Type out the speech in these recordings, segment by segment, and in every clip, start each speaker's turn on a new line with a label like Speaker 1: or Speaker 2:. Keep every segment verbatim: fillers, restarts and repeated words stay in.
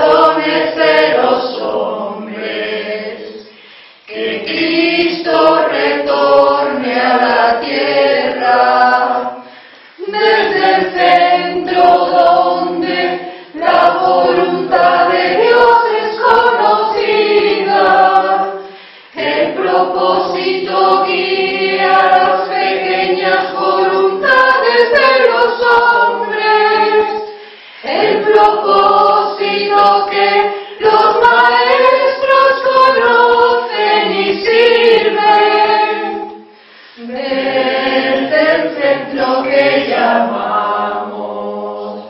Speaker 1: corazones de los hombres, que Cristo retorne a la tierra, desde el centro donde la voluntad de Dios es conocida, el propósito guía las pequeñas voluntades de los hombres, el propósito que los maestros conocen y sirven, desde el centro que llamamos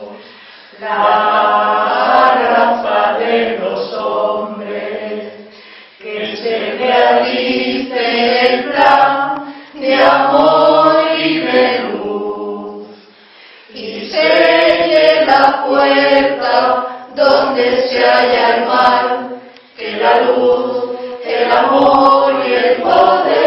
Speaker 1: la raza de los hombres, que se realice el plan de amor y de luz, y selle la puerta donde se halla el mal, que la luz, el amor y el poder